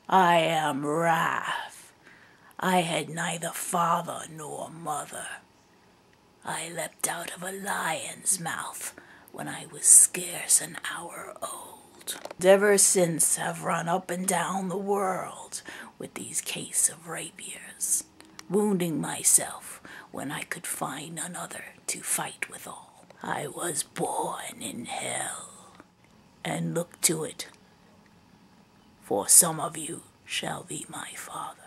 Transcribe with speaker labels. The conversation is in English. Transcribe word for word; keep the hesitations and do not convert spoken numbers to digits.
Speaker 1: I am Wrath. I had neither father nor mother. I leapt out of a lion's mouth when I was scarce an hour old. And ever since have run up and down the world with these case of rapiers, wounding myself when I could find another to fight withal. I was born in hell, and look to it, for some of you shall be my father.